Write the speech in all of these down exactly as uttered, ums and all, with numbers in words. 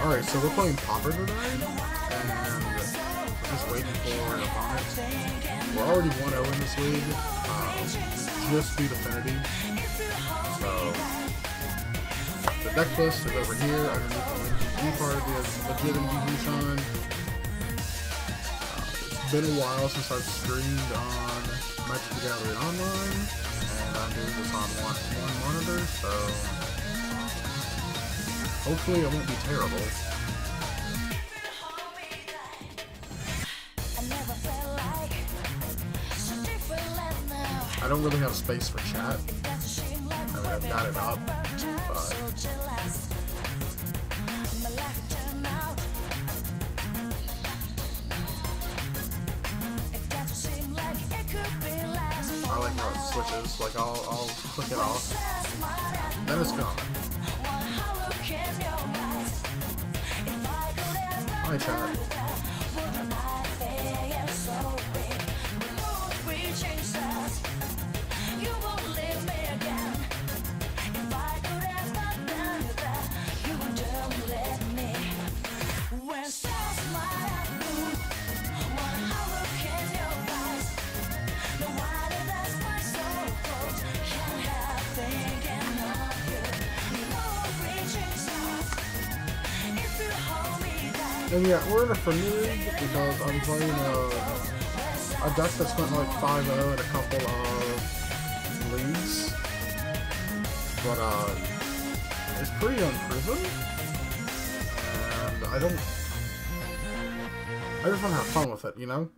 Alright, so we're playing Pauper tonight, and just waiting for an opponent. We're already one oh in this league, uh, just beat Affinity. So, the deck list is over here, underneath the M V P part of the legit M V P sign. Uh, it's been a while since I've streamed on Magic the Gathering Online, and I'm doing this on one, one monitor, so hopefully it won't be terrible. I don't really have space for chat. I mean, I've got it up, but I like how it switches. Like, I'll, I'll click it off, then it's gone. Hi, chat. And yeah, we're in a friendly league because I'm playing a, a deck that's went like five oh in a couple of leagues. But uh, it's pretty unproven. And I don't... I just want to have fun with it, you know?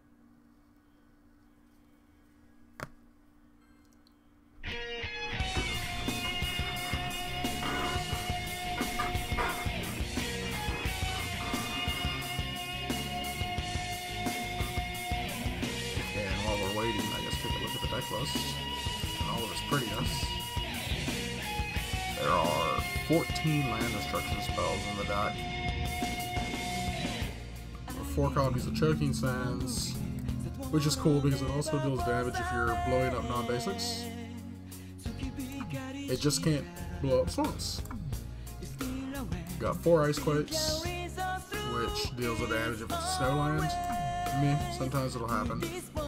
And all of its prettiness. There are fourteen land destruction spells in the deck. Four copies of Choking Sands, which is cool because it also deals damage if you're blowing up non-basics. It just can't blow up swamps. Got four Ice Quakes, which deals the damage if it's a snow land. Meh, sometimes it'll happen.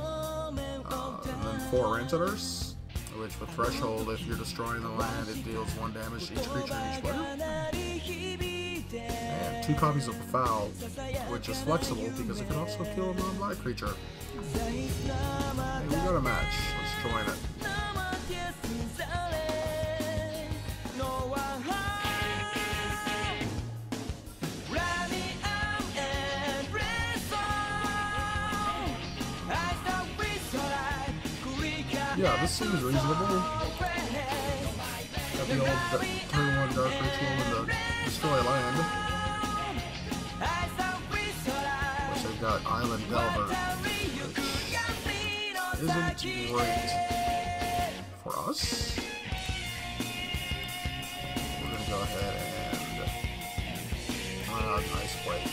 Four Ranciders, which with Threshold, if you're destroying the land, it deals one damage to each creature in each player. And two copies of Befoul, which is flexible because it can also kill a non-black creature. Hey, we got a match. Let's join it. Yeah, this seems reasonable. Got the old turn one Dark Ritual and the Destroy Land. Which they've got Island Delver, which isn't great for us. We're gonna go ahead and run out an Ice Quake.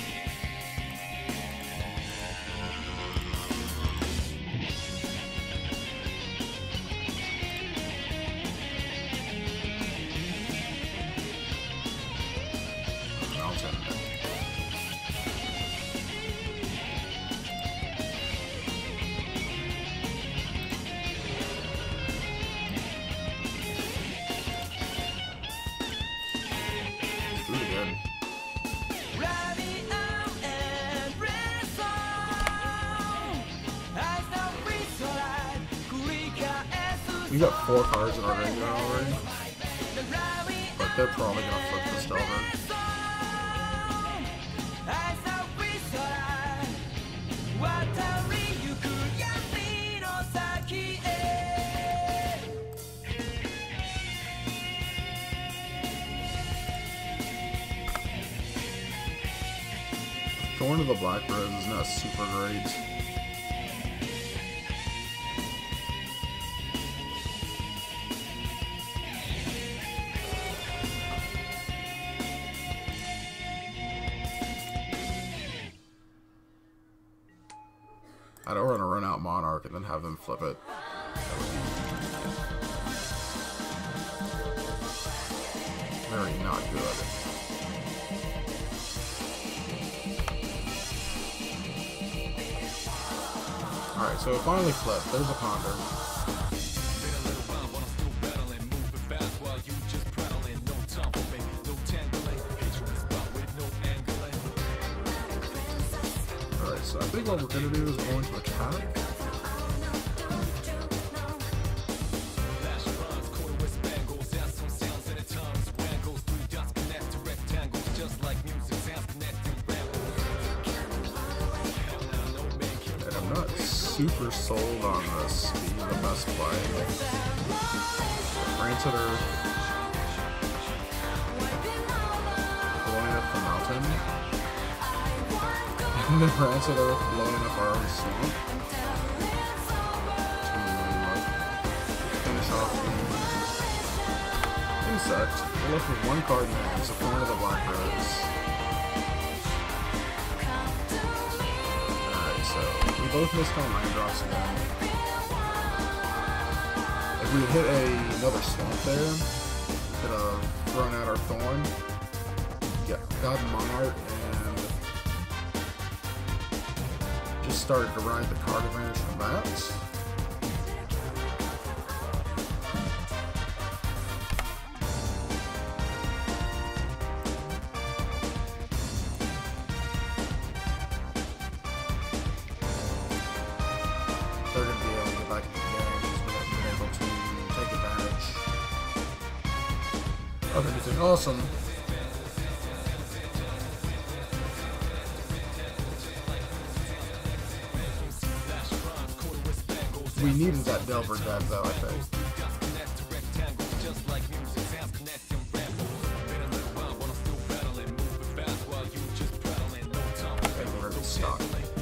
We got four cards in our graveyard already, but they're probably gonna flip this over. Thorn of the Black Rose is not super great. I don't want to run out Monarch and then have them flip it. That would be very not good. Alright, so it finally flipped. There's a ponder. Alright, so I think what we're going to do is going to attack. Super sold on this being the best play. Rancid blowing up the mountain. And then Rancid Earth blowing up our own swamp. To finish off the insect. We're left with one card in hand, so one of the Black Rose. We both missed on nine drops again. If we had hit a, another swamp there, we could have thrown out our Thorn, yeah, got Monarch, and just started to ride the card advantage from that. They're going to be able to get back into the game because we haven't been able to take advantage of anything awesome. We needed that Delver dead though, I think. Okay, we're going to stop.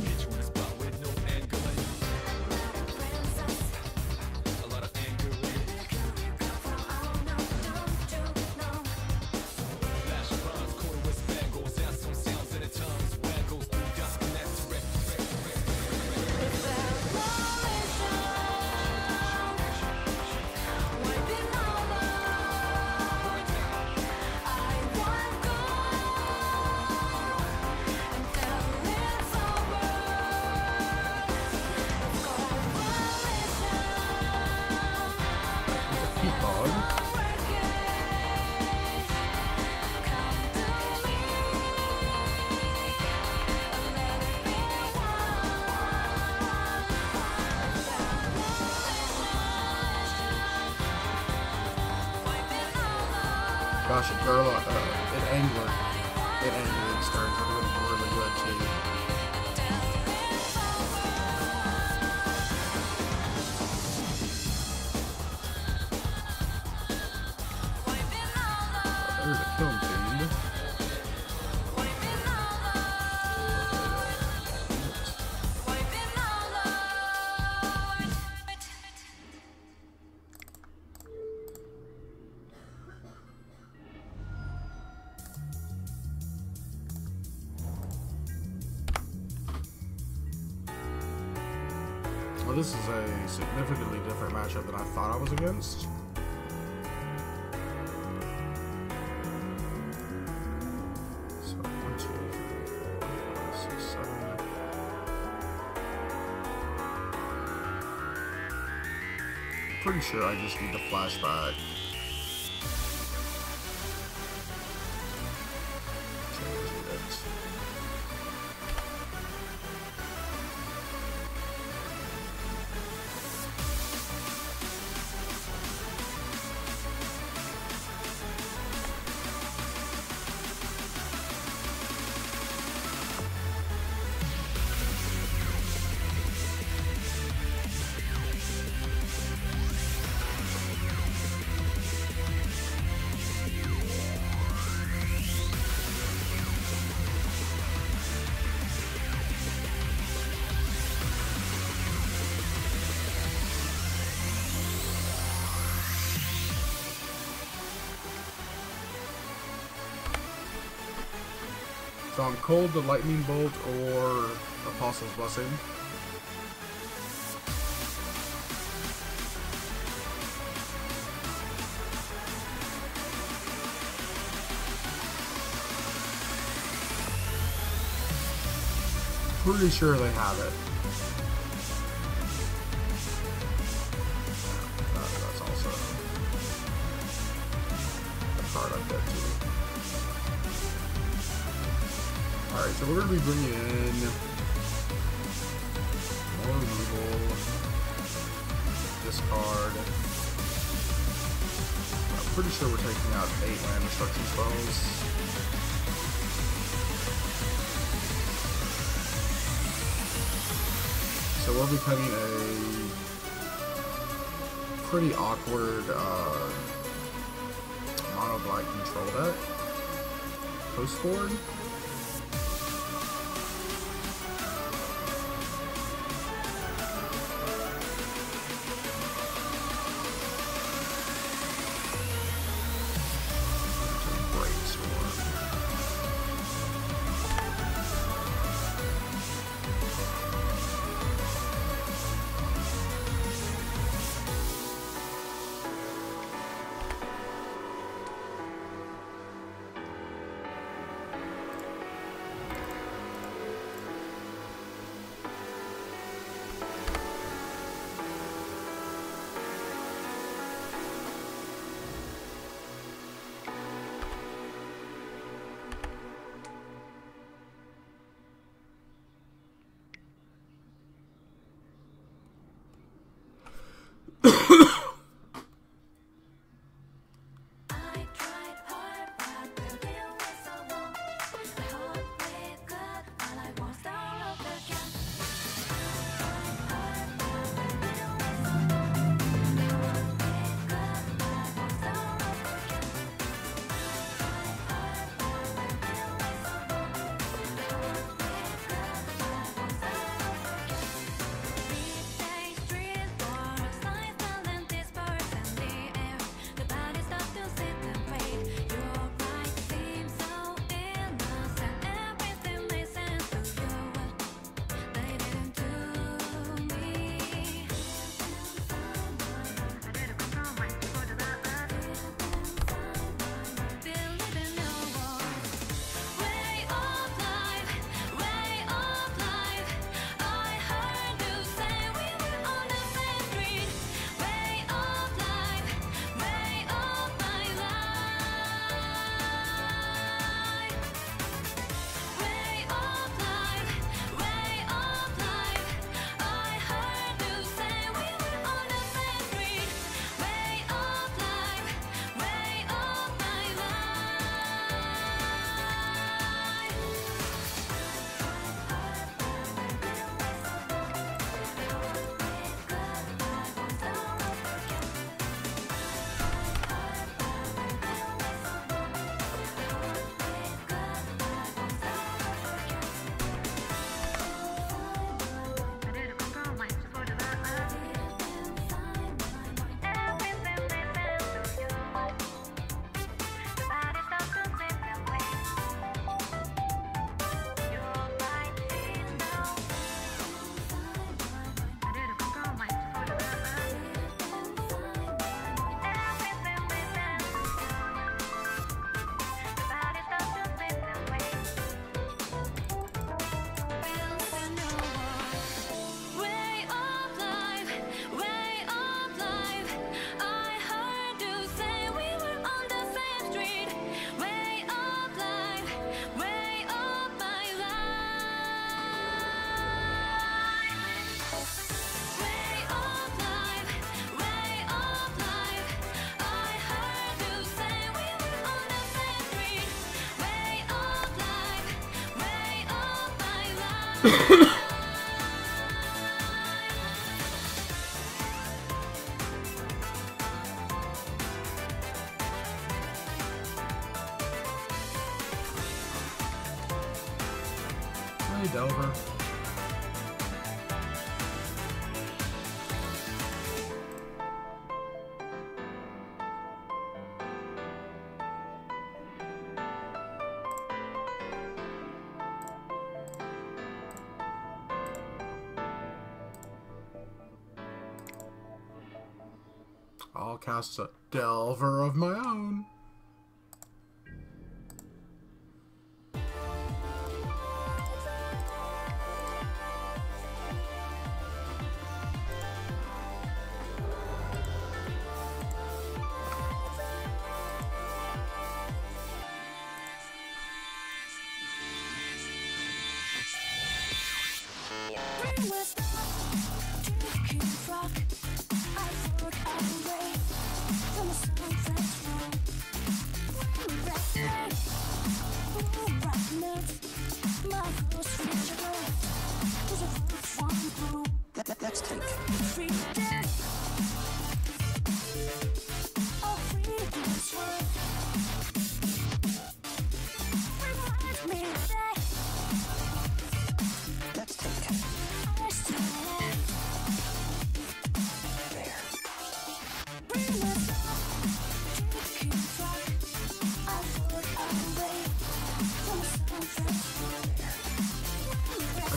Gosh, it girl, uh, it angered. It angered its turns. It would have been really good too. There's a Kiln Fiend. Well, this is a significantly different matchup than I thought I was against. So, one, two, three, four, five, six, seven. Pretty sure I just need the flashback. Change it. So I'm cold to Lightning Bolt or Apostle's Blessing. Pretty sure they have it. Alright, so we're going to be bringing in more removal, discard. I'm pretty sure we're taking out eight land destruction spells. So we'll be cutting a pretty awkward uh, mono black control deck. Post board. Hey, Delver. I'll cast a Delver of my own.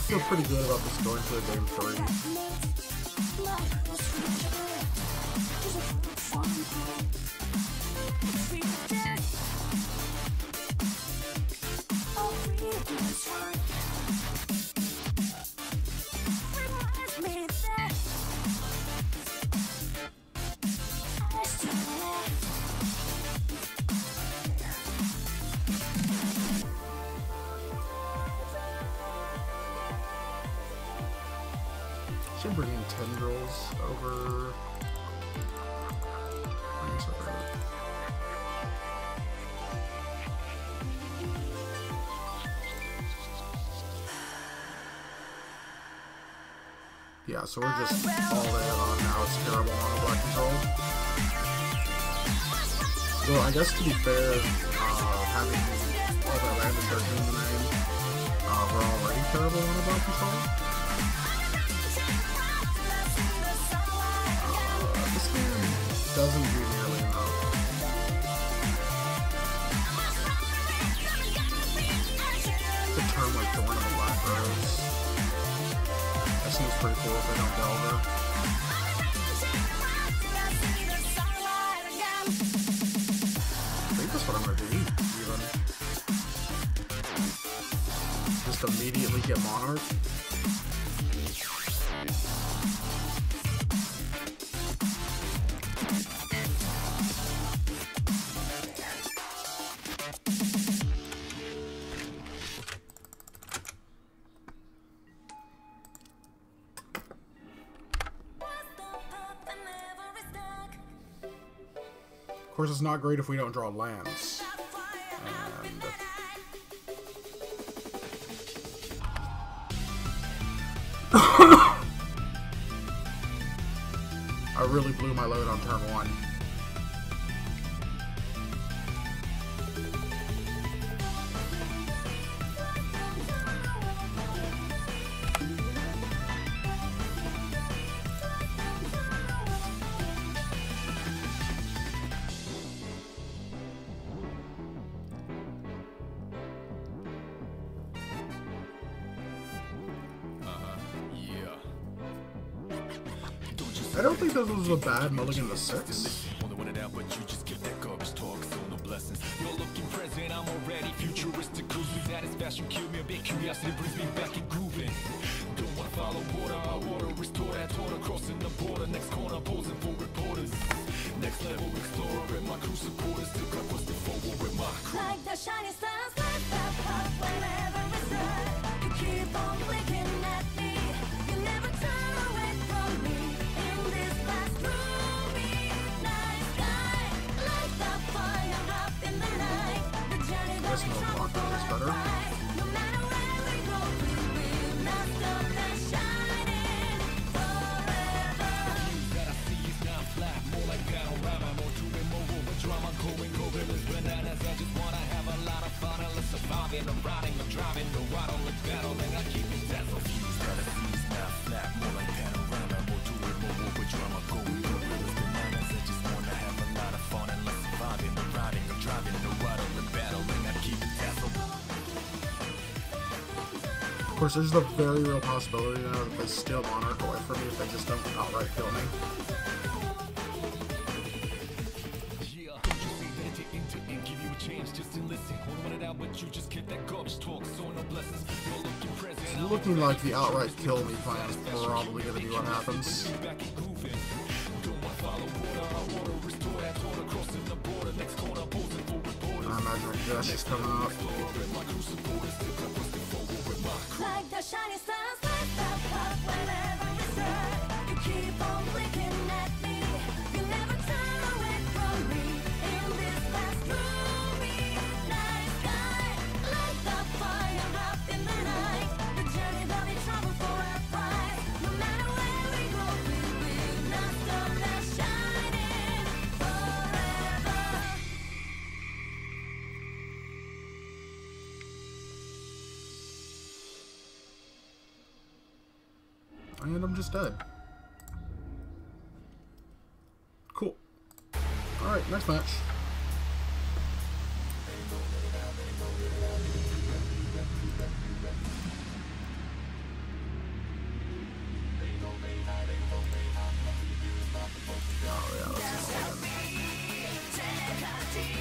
feel pretty good about this going to game three. Should bring in tendrils over. Yeah, so we're just all in on now. It's terrible on the black control. Well, I guess to be fair, uh, having all that land and thirteen in the name, uh, we're already terrible on the black control. Uh, this game doesn't do nearly enough. The term like Thorn of the Black Rose. That seems pretty cool if they don't Delver. I think that's what I'm gonna do, even. Just immediately get Monarch. Of course, it's not great if we don't draw lands. And I really blew my load on turn one. I don't think this was a bad mulligan to six. This no blocker is better. Of course, there's the very real possibility now that they steal Monarch away from me if they just don't outright kill me. It's looking like the outright kill me plan is probably going to be what happens. I imagine a Gush is coming up. Like the shiny stars light up up whenever we start. You keep on blinking at me. You never turn away from me. In this vast gloomy night sky, like the fire up in the night. The journey that we travel for a prize. No matter where we go, we will not stop that shining forever. And I'm just dead. Cool. Alright, next match.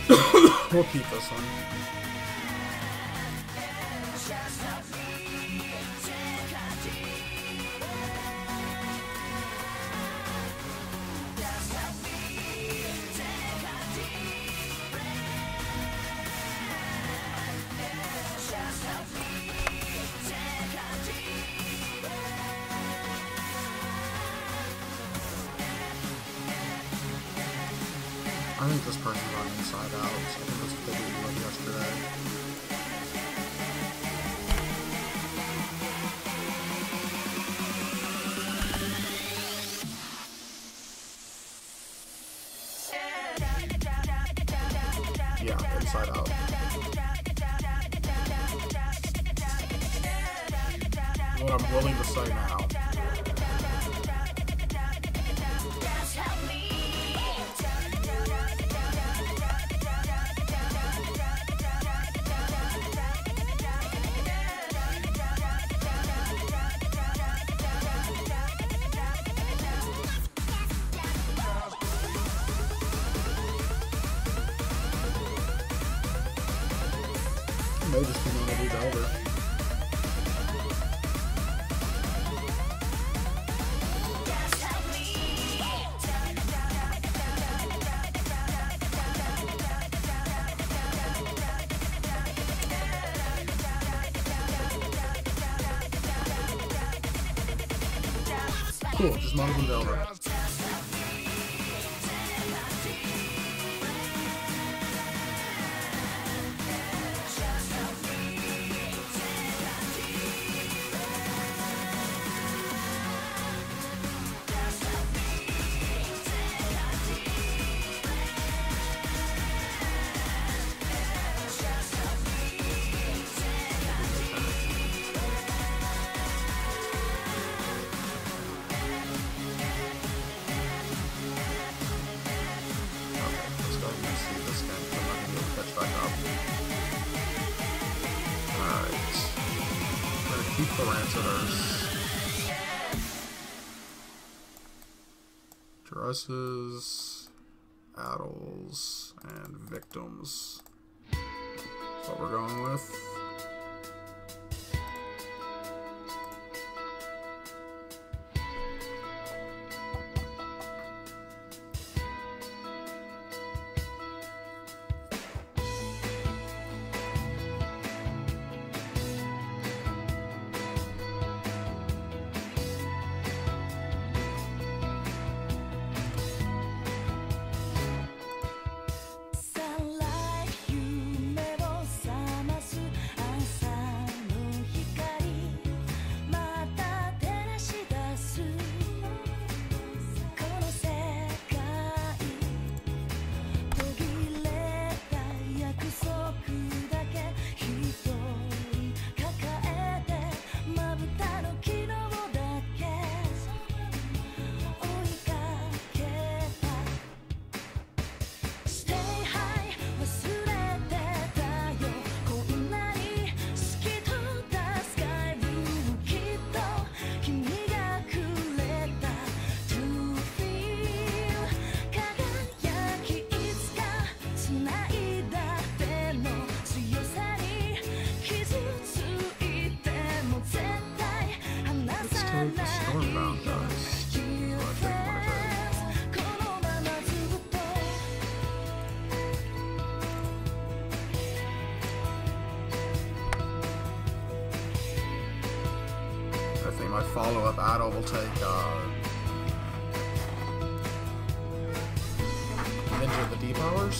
We'll keep this one. I think this person's on Inside Out, so I think that's what they did yesterday. Yeah, Inside Out. What I'm willing to say now. May just be known to be Delver. Cool, just not even Delver. Keep the Ranceters. Dresses, Addles, and Victims. That's what we're going with. Stormbound, guys. So I think what it is. I think my follow-up Addle will take uh, Ninja the D-Powers.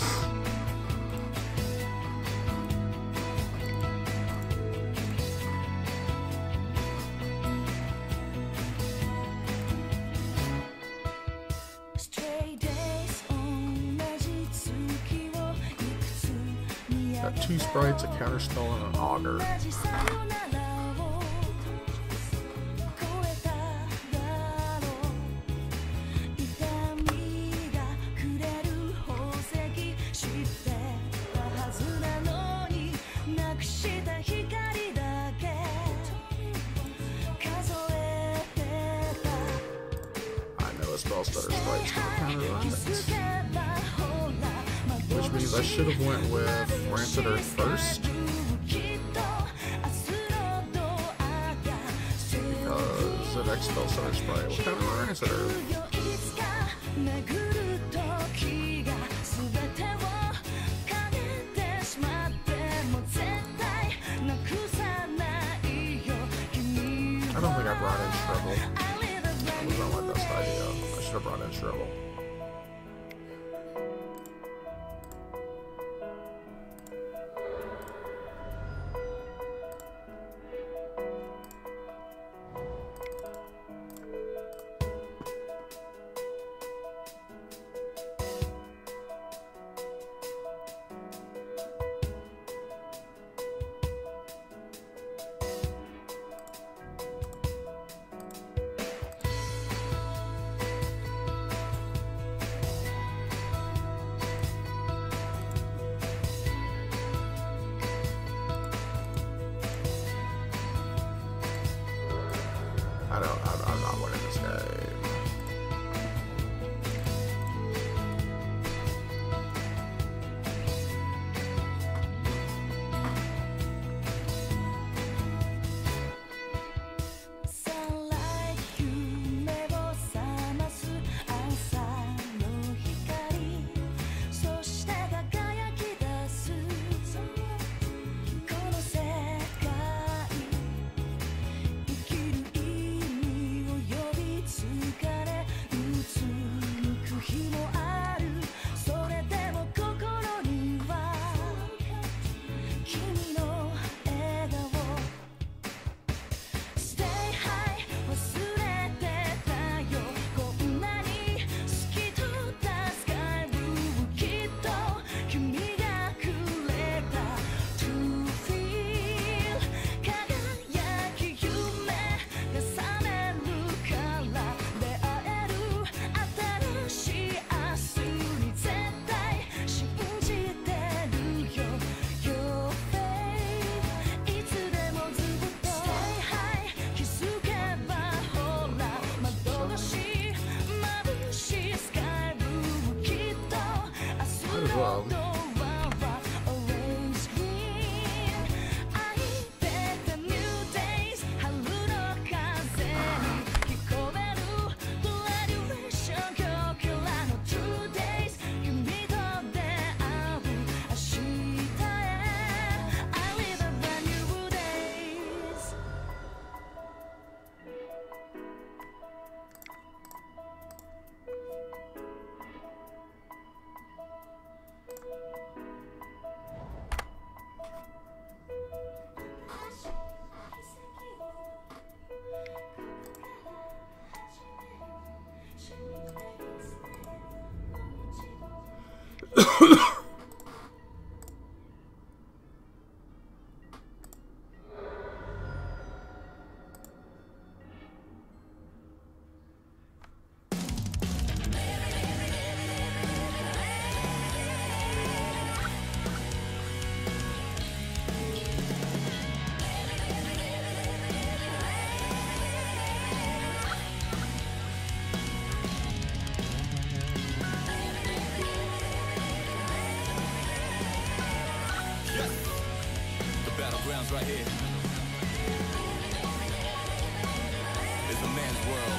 Got two sprites, a counterspell, and an auger. I know a spell stutter sprites can counter things. Which means So I should have went with Rancid Earth first. Because of Expel Star Spray. What kind of Rancid Earth? I don't think I brought in Shrivel. That was not my best idea. I should have brought in Shrivel. I don't, I'm, I'm not winning this game. Well. Right here. It's a man's world.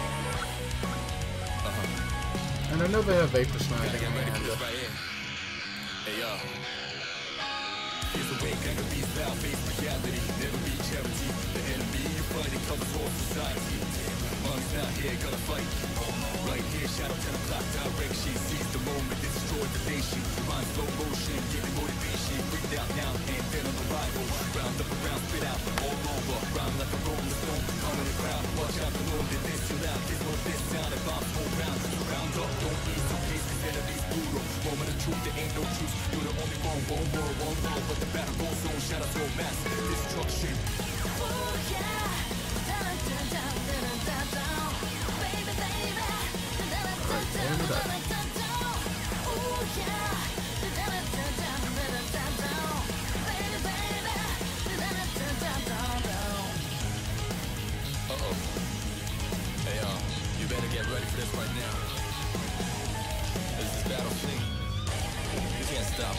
Uh-huh. And I know they have Vapor Smack. Gotta get ready for this right here. Hey yo. Here's the way, gonna be style, face reality, never be charity. The enemy you fighting covers whole society. Mom's not here, gonna fight. Right here, shadow ten o'clock direct. She sees the moment, destroy the nation. Mind slow motion, giving motivation. Breathe out now, and then on the rival. Round up around, spit out, all over. Round like a rolling stone, coming in crowd. Watch out for more than this, too loud. This more this sound, and bombs all round. Round up, don't ease, don't case, cause enemies brutal. Moment of truth, there ain't no truth. You're the only one, one world, one world. But the battle goes on, shadows go mass. Destruction. Oh yeah. Baby, baby. Uh-oh. Hey, uh, you better get ready for this right now. This is battle scene. You can't stop.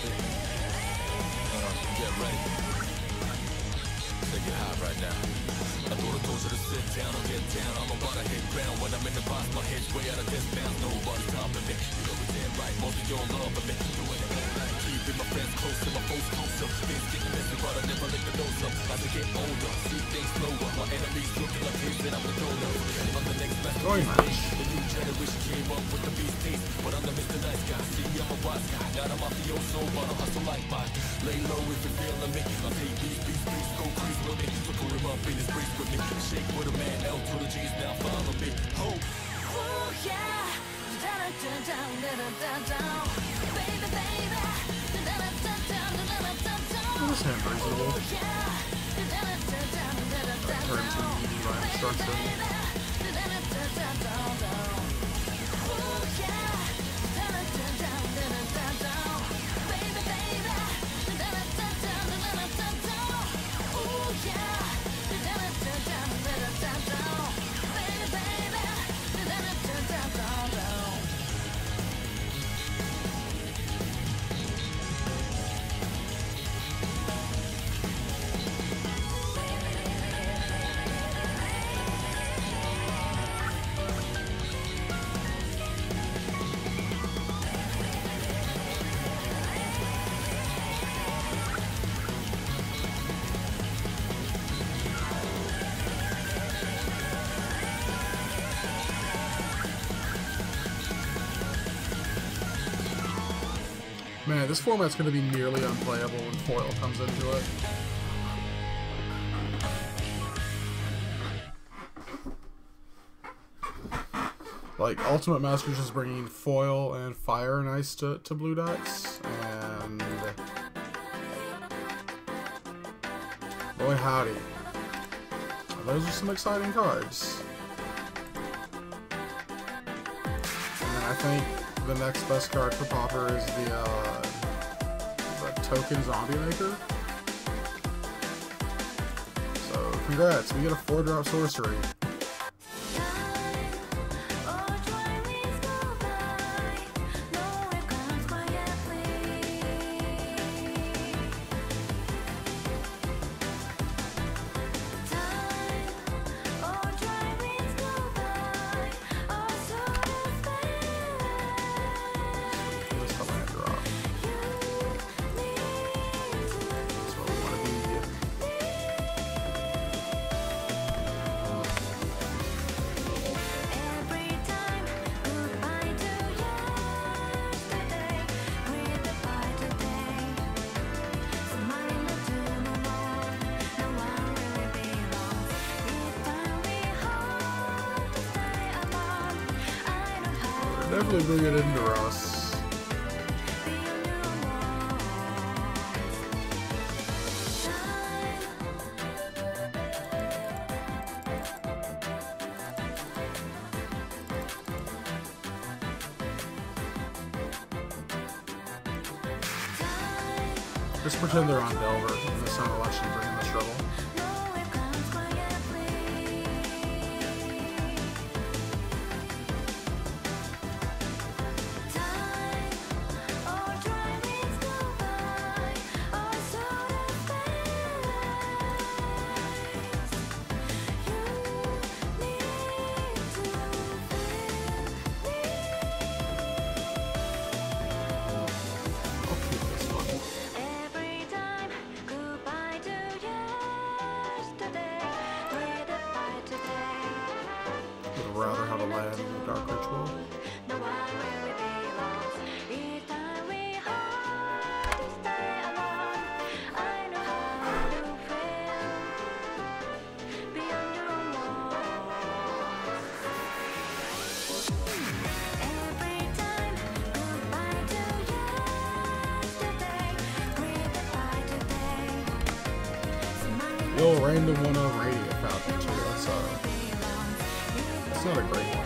get ready. Take it high right now. I thought I told you to sit down or get down. I'm about to hit ground when I'm in the box. My head's way out of this bounds. Nobody's topping me. You know it's damn right. Most of you don't love me. Doing it all night. Keeping my friends closer, my foes closer. Things getting messy, but I never let the nose up. As I get older, see things slower. My enemies looking like kids that I'm the donor. I'm the next master. Going nice. The new generation came up with the beast taste, but I'm the Mister Nice Guy. See, I'm a wise guy, not a mafioso, but I hustle like mine. Lay low if you're feeling me. I'll take these beats, beats, go crazy with me. So put him up in his brace with me. Shake with a man, L to the G's, now follow me. Ho! Oh yeah, da da da da da da da, baby baby, da da da da da da da da. This hand reasonable. Oh yeah, da da da da da da da da. Turn to easy by instruction. Man, this format's going to be nearly unplayable when foil comes into it. Like, Ultimate Masters is bringing foil and fire and ice to, to blue decks, and boy howdy, those are some exciting cards. And then I think the next best card for Pauper is the, uh, the Token Zombie Maker. So, congrats, we get a four drop sorcery. Definitely bring it into Ross. Just pretend they're on Delver and the sun will actually bring in the trouble. Rather have a land in the Dark Ritual. Yo, random one on radio Falcon too. That's uh It's not a great one.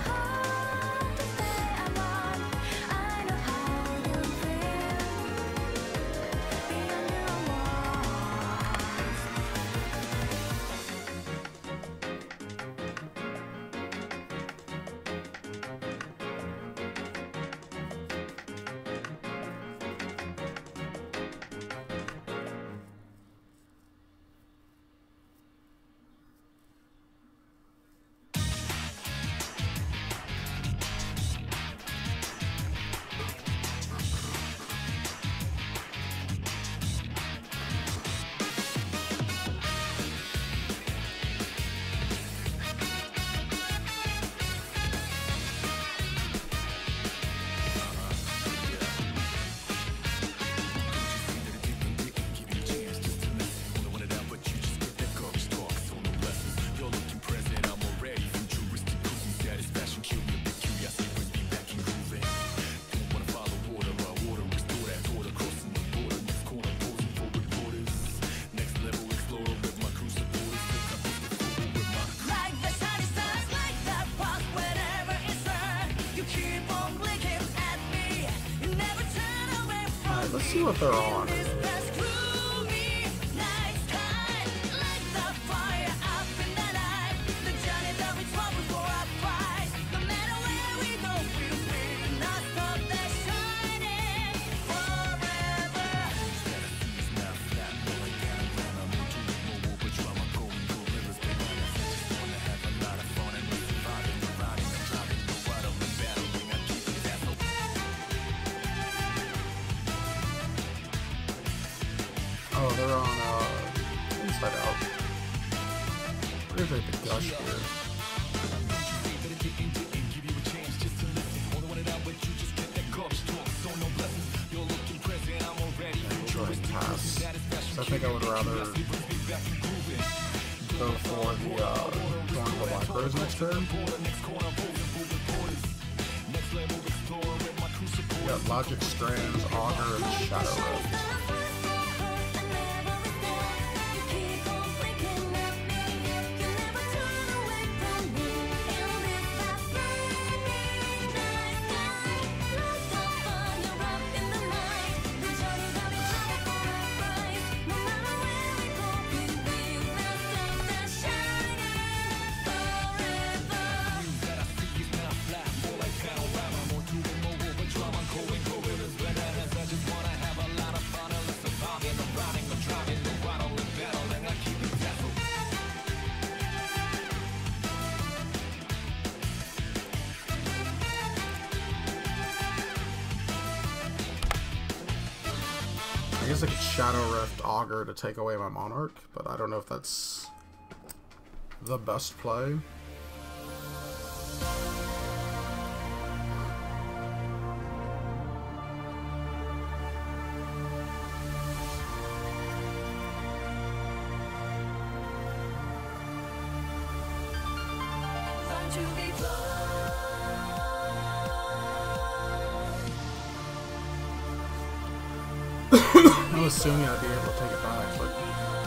see what they're on. Oh, they're on, uh, Inside Out. Where's like the gush here? Enjoying tasks. So I think I would rather go for the, uh, going to the libraries next turn. We got Logic Strands, Augur, and Shadow Rift. I guess I could Shadow Rift Augur to take away my Monarch, but I don't know if that's the best play. I was assuming I'd be able to take it back, but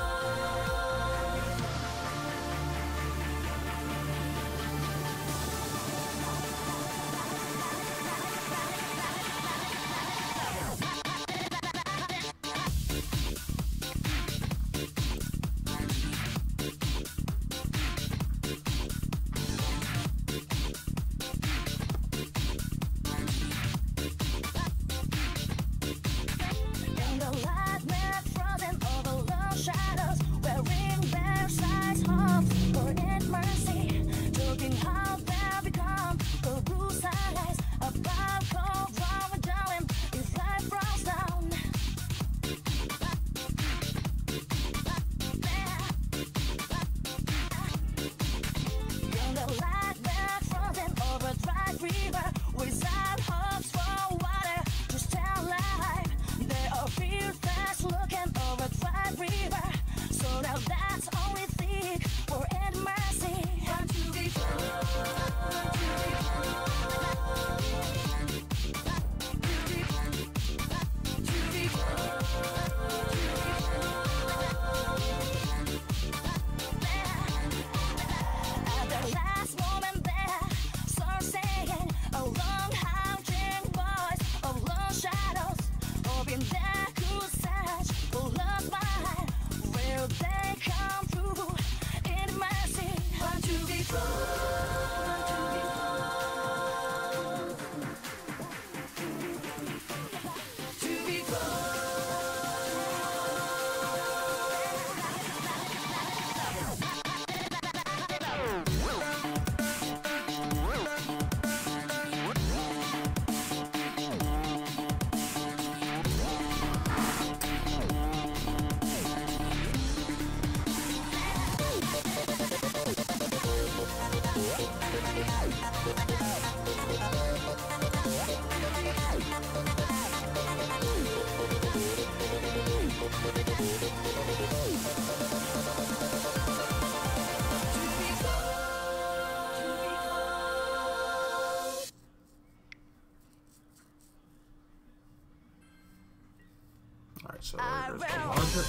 alright, so there's the Logic.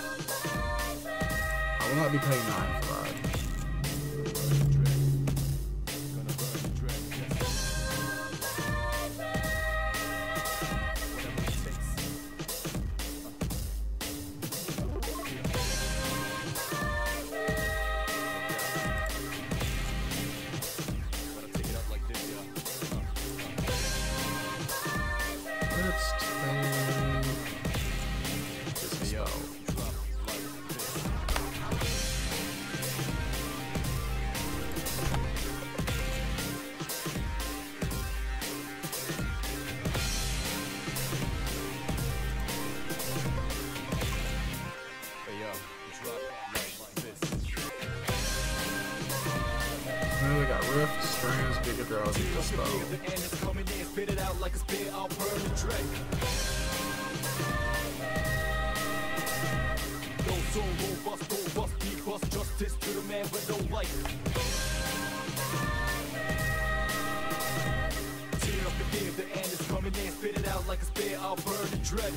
I will not be paying nine for that. So. Then they got Rift, Strands, Giga Drowsy, Dispel. Justice to the man with no life. Tear up the fear, the end is coming in. Spit it out like a spear, I'll burn in dread.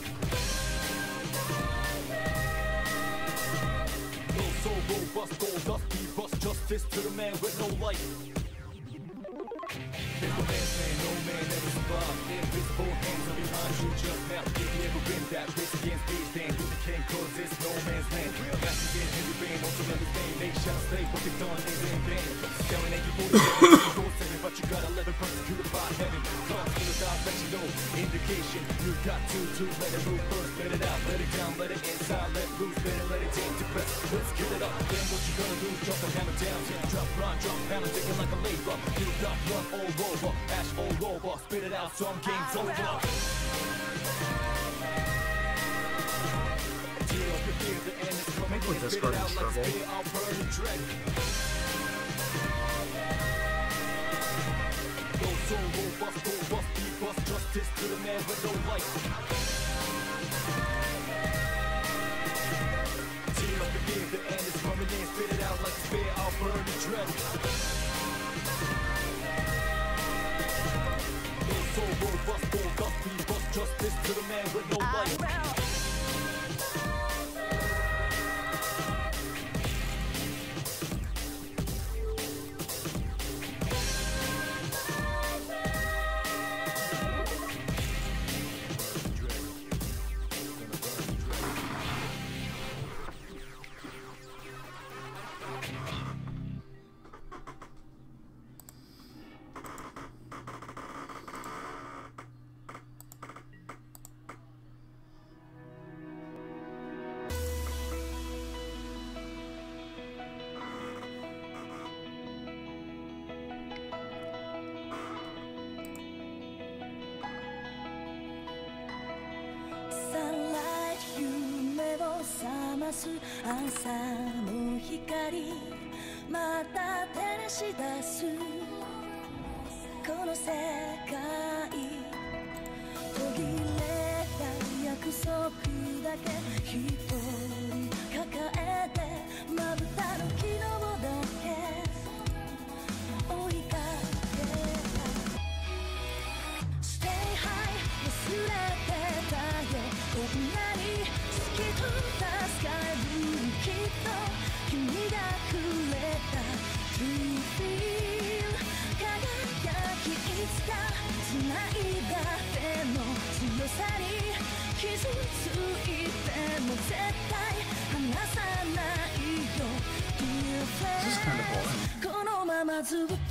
No soul, robust, gold, dust, be bust. Justice to the man with no life. There's no man's man, no man ever survived. Invisible hands are behind you just now. If you ever win that race against these, stand with the king, cause it's no man's land. Got to get heavy rain, also let me stay. They shall stay, what they've done is in vain. Staring at you forty-seven, but you got eleven persecuted by heaven. Cause to the God that you know, indication. You got to, to let it move first, let it out, let it down, let it inside, let loose, let it, let it take to press. Let's kill it up, then what you gonna do? Drop the hammer down, drop, run, drop, hammer, taking like a labor. You got run all over, ash all over, spit it out, some game's over. I think with discarding Struggle. Justice to the man with no light. Tear up the fear, the end is coming in. Spit it out like a spear, I'll burn the dread. No soul, robust, gold, dust, be bust. Justice to the man with no light. 朝の光また照らし出すこの世界途切れた約束だけ一人抱えてまぶたの昨日だけ追いかけた Stay high 忘れてたよこんなに透き通ったスカイきっと君がくれた True feel 輝きいつか繋いだ手の強さに傷ついても絶対離さないよ Dear friend このままずっと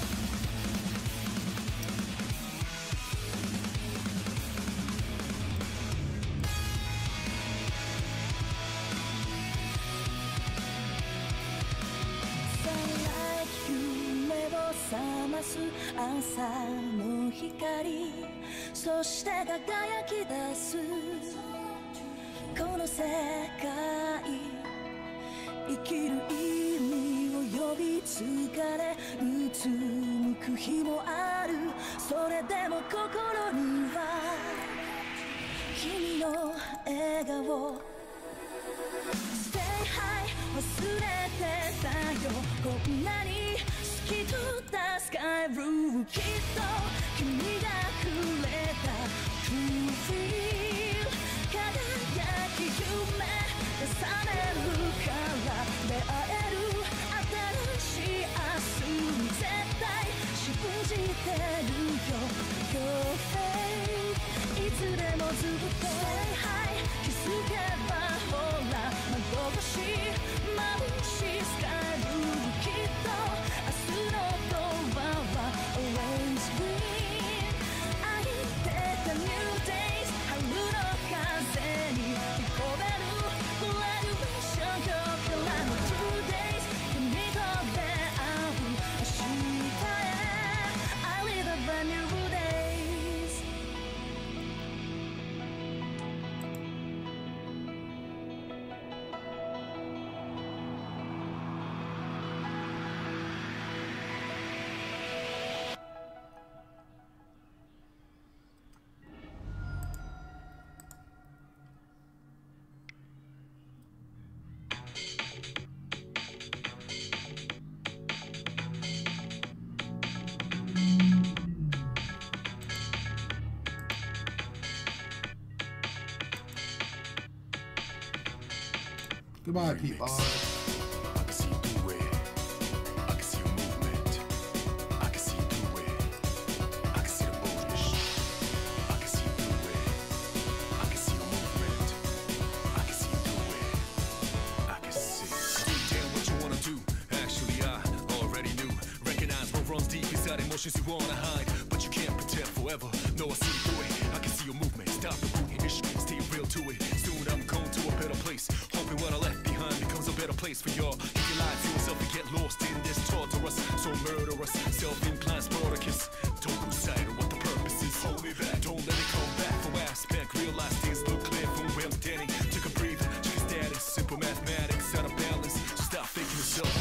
覚ます朝の光そして輝き出すこの世界生きる意味を呼び継がれうつむく日もあるそれでも心には君の笑顔 Stay high 忘れてたよこんなに透き通ったスカイブルーきっと君がくれた True feel 輝き夢で覚めるから出会える新しい明日に絶対信じてるよ Your fate いつでもずっと Stay high 気づけばほら窓越し眩しいスカイブルーきっと明日のドアは Always green 愛ってた New days 春の風に聞こえる Goodbye, Pete Bog. I can see through it. I can see your movement. I can see through it. I can see the bullish. I can see through it. I can see your movement. I can see through it. I can see. Damn what you wanna do. Actually, I already knew. Recognize what runs deep inside emotions you wanna hide, but you can't pretend forever. No, I see through it. I can see your movement. Stop the rooting issue. Stay real to it. Soon I'm going to a better place. Hoping what I left behind becomes a better place for y'all. If you lie to yourself and get lost in this torturous, so murderous, self-inclined Spartacus. Don't lose sight of what the purpose is. Hold me back. Don't let it come back for aspect. Realize things look clear from where I'm standing. Took a breather, check your status. Simple mathematics out of balance. So stop faking yourself.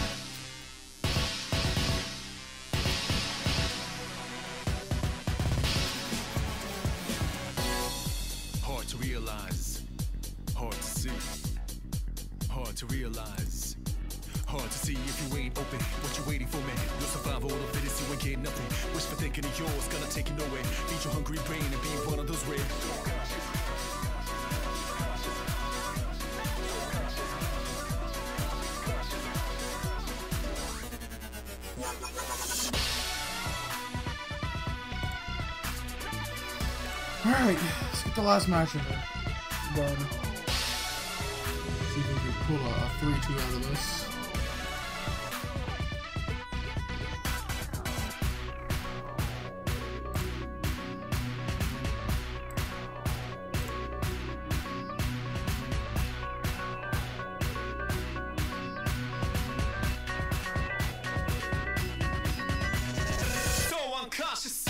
Hard to realize, hard to see, hard to realize, hard to see if you ain't open. What you waiting for, man? You'll survive all of it as you ain't getting nothing. Wish for thinking of yours, gonna take you nowhere. Feed your hungry brain and be one of those rare. Alright, let's get the last match in there. Done. See if we can pull a three two out of this. So unconscious.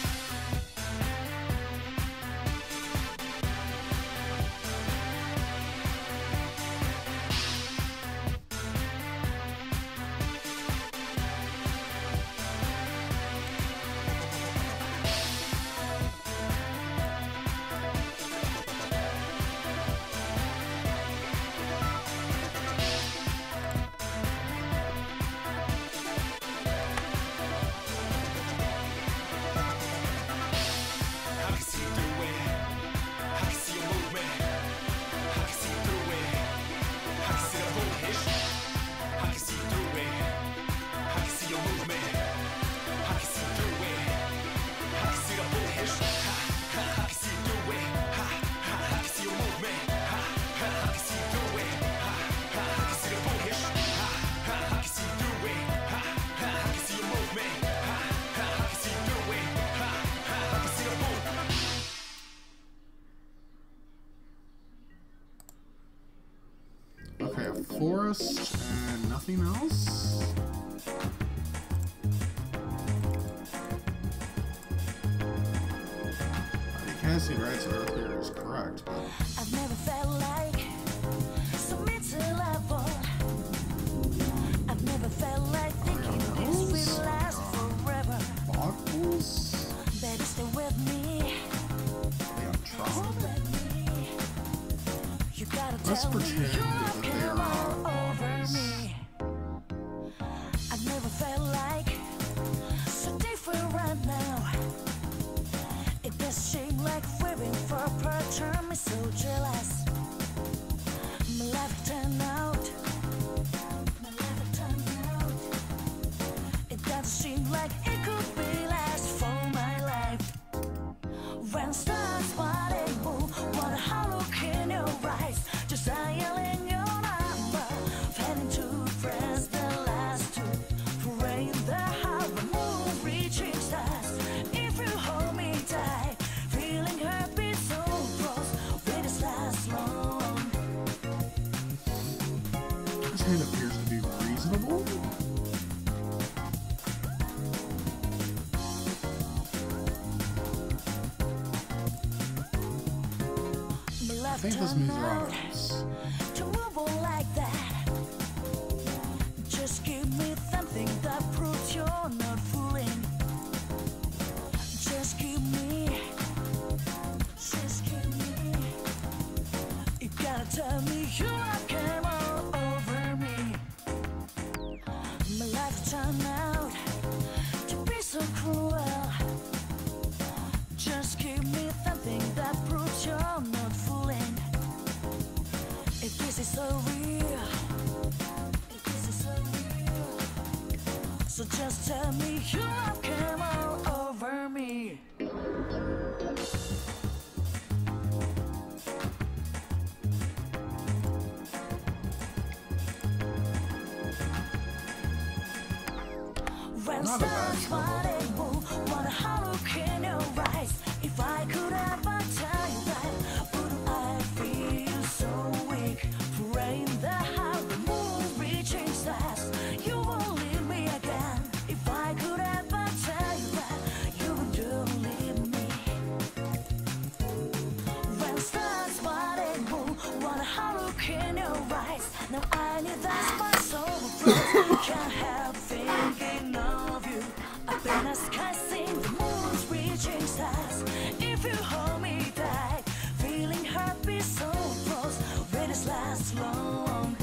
Okay, a forest and nothing else? I mean, Cassie writes earlier is correct, but I've never felt like so miserable. I've never felt like thinking this will last forever. bottles? Baby, stay with me. They have trouble. Hold with me. You gotta Let's tell me pretend you that they come are all over always- me. I've never felt like so different right now. It does seem like we're for a part. I'm so jealous. My life turned out. My life turned out. It doesn't seem like it could be last for my life. When stars spotted move, what a hollow in your eyes. Just dialing your number, heading to press the last two. Praying the harbor moon reaching stars. If you hold me tight, feeling her beat so close, will this last long? This hand appears to be reasonable. My I life think this turned means we're on out ice. to move on like that. Just give me something that proves you're not fooling. Just give me, just give me. You gotta tell me you have came all over me. My life turned out to be so cruel. Just give me something that proves you're not fooling. If this is so real, Just tell me you have come all over me. When stars falling, what a look in your eyes. If I could ever tell you that, would I feel so weak? Praying that how the moon reaching stars, you won't leave me again. If I could ever tell you that, you wouldn't leave me. When stars falling, what a look in your eyes. Now I need that my soul froze. Can't help thinking of you. Up in the sky, sing the moon's reaching stars. If you hold me tight, feeling happy so close, will this last long?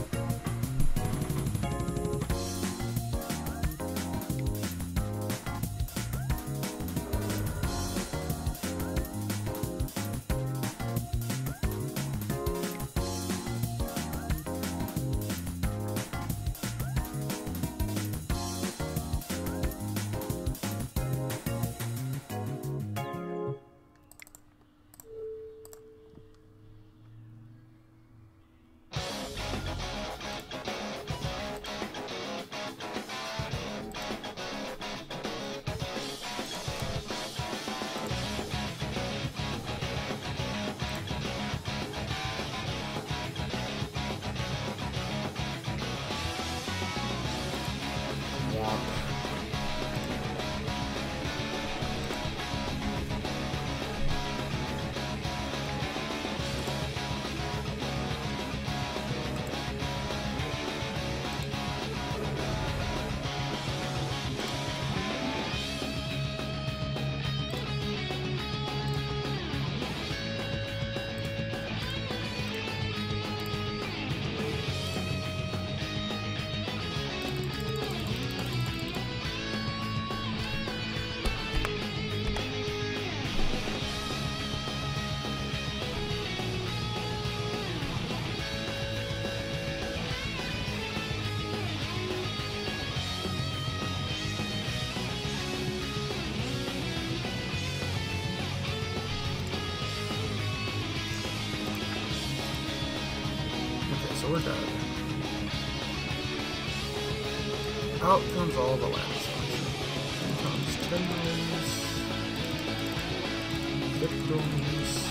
So we're dead. Out comes all the last ones. In comes tendrils, victims.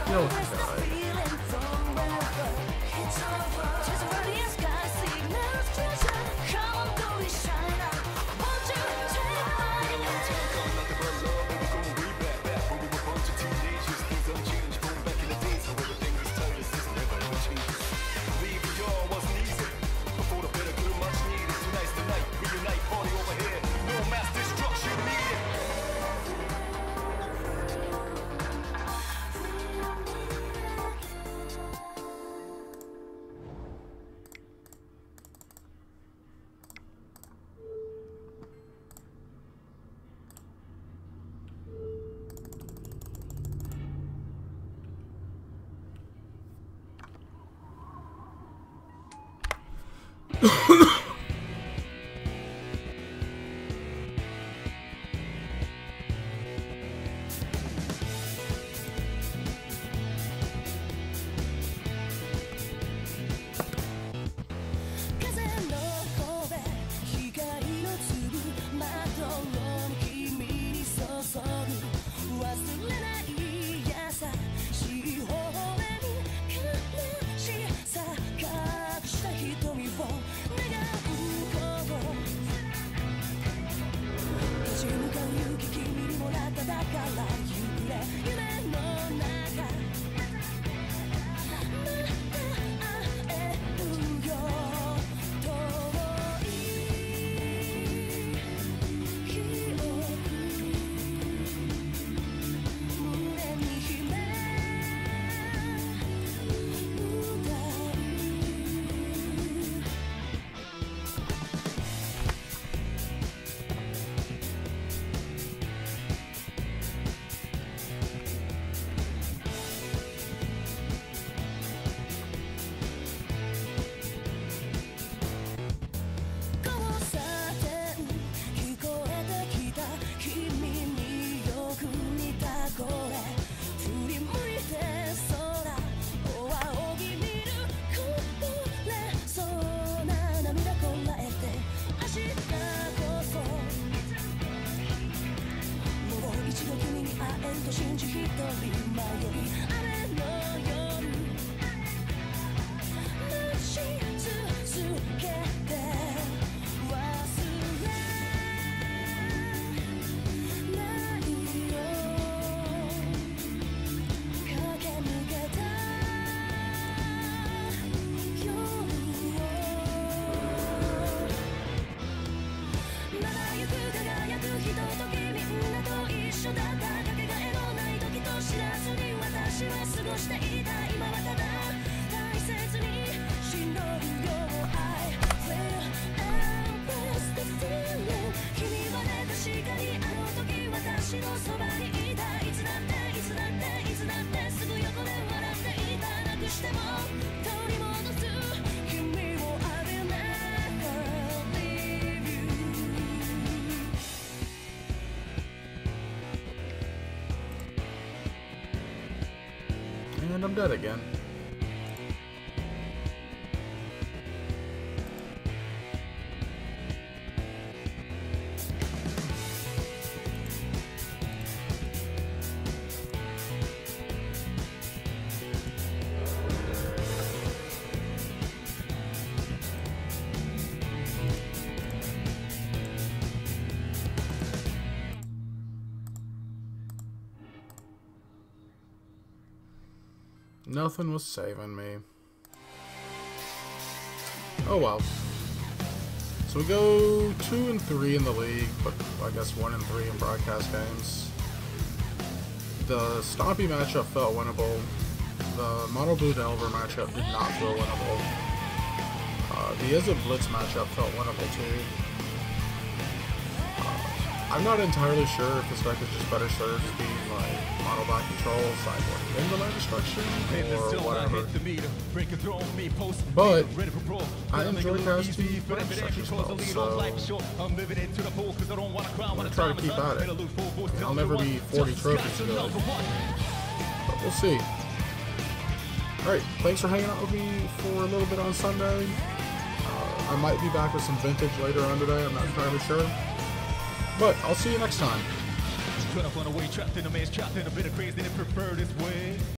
deal with the guy. And I'm dead again. Nothing was saving me. Oh well. So we go two and three in the league, but I guess one and three in broadcast games. The Stompy matchup felt winnable. The Mono Blue Delver matchup did not feel winnable. Uh, the Izzet Blitz matchup felt winnable too. Uh, I'm not entirely sure if this deck is just better served as being like Mono Black Control, sideboard into Land Destruction, or whatever. But I enjoy casting Land Destruction spells, so I'm gonna try to keep at it. I mean, I'll never be forty trophies good, but we'll see. Alright, thanks for hanging out with me for a little bit on Sunday. Uh, I might be back with some vintage later on today, I'm not entirely sure. But I'll see you next time. Trapped in a maze, trapped in a bit of crazy and prefer this way.